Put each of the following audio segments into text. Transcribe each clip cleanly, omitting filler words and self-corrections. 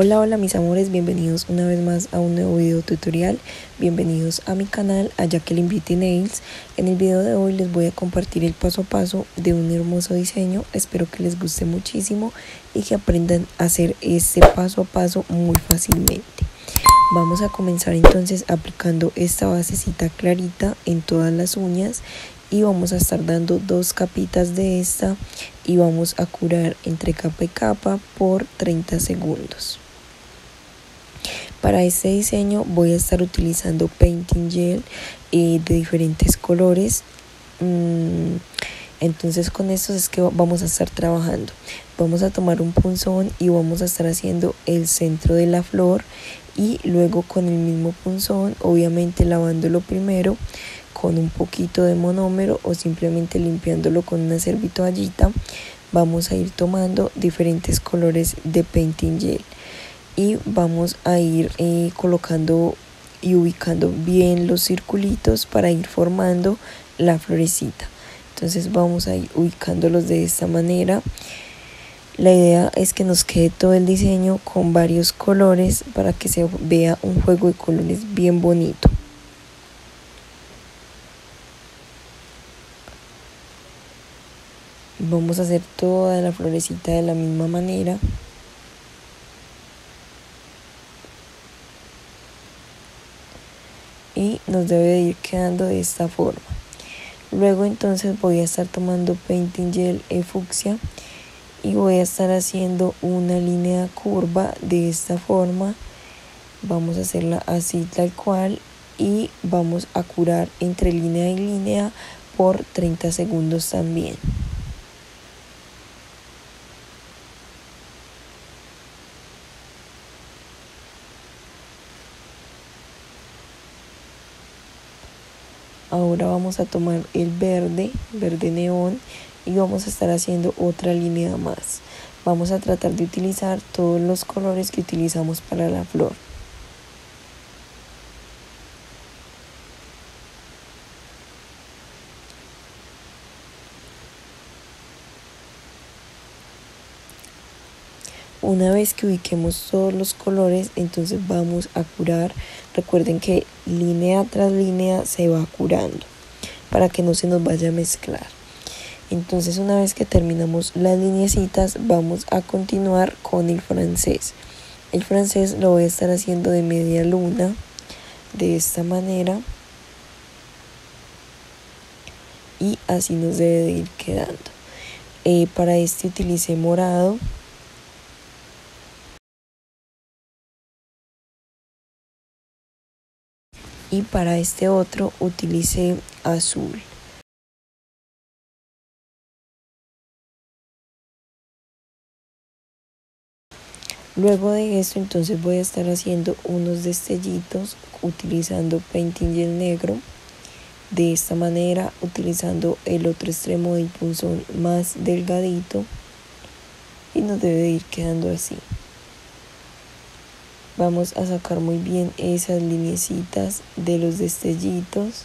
Hola, hola mis amores, bienvenidos una vez más a un nuevo video tutorial. Bienvenidos a mi canal, a Jacqueline Beauty Nails. En el video de hoy les voy a compartir el paso a paso de un hermoso diseño. Espero que les guste muchísimo y que aprendan a hacer este paso a paso muy fácilmente. Vamos a comenzar entonces aplicando esta basecita clarita en todas las uñas y vamos a estar dando 2 capitas de esta y vamos a curar entre capa y capa por 30 segundos. Para este diseño voy a estar utilizando painting gel de diferentes colores. Entonces con estos es que vamos a estar trabajando. Vamos a tomar un punzón y vamos a estar haciendo el centro de la flor y luego con el mismo punzón, obviamente lavándolo primero con un poquito de monómero o simplemente limpiándolo con una servitoallita, vamos a ir tomando diferentes colores de painting gel y vamos a ir colocando y ubicando bien los circulitos para ir formando la florecita. Entonces vamos a ir ubicándolos de esta manera. La idea es que nos quede todo el diseño con varios colores para que se vea un juego de colores bien bonito. Vamos a hacer toda la florecita de la misma manera. Y nos debe de ir quedando de esta forma. Luego entonces voy a estar tomando painting gel fucsia y voy a estar haciendo una línea curva de esta forma. Vamos a hacerla así tal cual y vamos a curar entre línea y línea por 30 segundos también. Ahora vamos a tomar el verde neón y vamos a estar haciendo otra línea más. Vamos a tratar de utilizar todos los colores que utilizamos para la flor. Una vez que ubiquemos todos los colores, entonces vamos a curar. Recuerden que línea tras línea se va curando para que no se nos vaya a mezclar. Entonces una vez que terminamos las lineecitas, vamos a continuar con el francés. El francés lo voy a estar haciendo de media luna, de esta manera. Y así nos debe de ir quedando. Para este utilicé morado. Y para este otro utilicé azul. Luego de esto entonces voy a estar haciendo unos destellitos utilizando painting gel negro. De esta manera, utilizando el otro extremo del punzón más delgadito. Y nos debe de ir quedando así. Vamos a sacar muy bien esas lineecitas de los destellitos.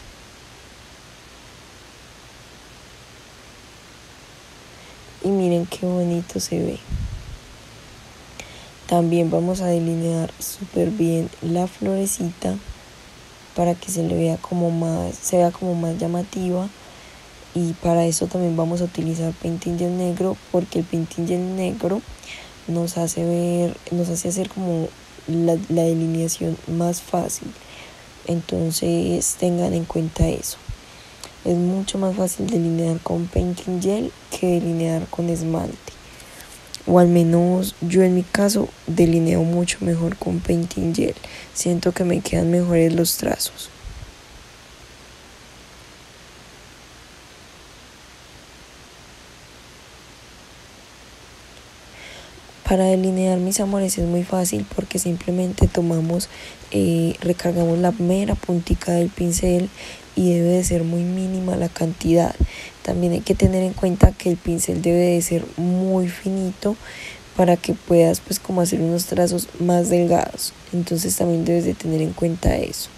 Y miren qué bonito se ve. También vamos a delinear súper bien la florecita para que se vea como más llamativa. Y para eso también vamos a utilizar painting gel negro, porque el painting gel negro nos hace hacer como la delineación más fácil. Entonces tengan en cuenta eso. Es mucho más fácil delinear con painting gel que delinear con esmalte. O al menos yo en mi caso delineo mucho mejor con painting gel. Siento que me quedan mejores los trazos. Para delinear, mis amores, es muy fácil porque simplemente tomamos, recargamos la mera puntica del pincel y debe de ser muy mínima la cantidad. También hay que tener en cuenta que el pincel debe de ser muy finito para que puedas pues como hacer unos trazos más delgados. Entonces también debes de tener en cuenta eso.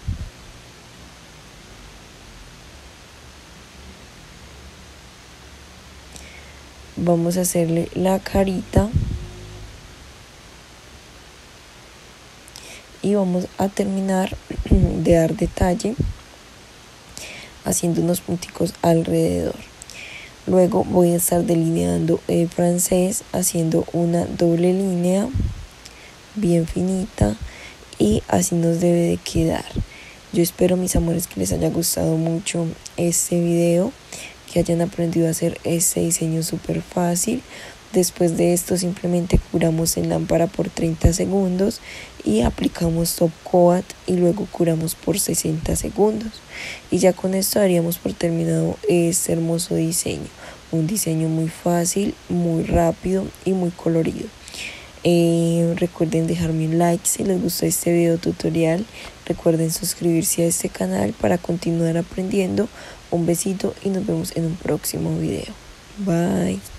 Vamos a hacerle la carita. y vamos a terminar de dar detalle haciendo unos punticos alrededor. Luego voy a estar delineando el francés haciendo una doble línea bien finita y así nos debe de quedar. Yo espero, mis amores, que les haya gustado mucho este video, que hayan aprendido a hacer este diseño súper fácil. Después de esto simplemente curamos en lámpara por 30 segundos y aplicamos top coat y luego curamos por 60 segundos. Y ya con esto daríamos por terminado este hermoso diseño. Un diseño muy fácil, muy rápido y muy colorido. Recuerden dejarme un like si les gustó este video tutorial. Recuerden suscribirse a este canal para continuar aprendiendo. Un besito y nos vemos en un próximo video. Bye.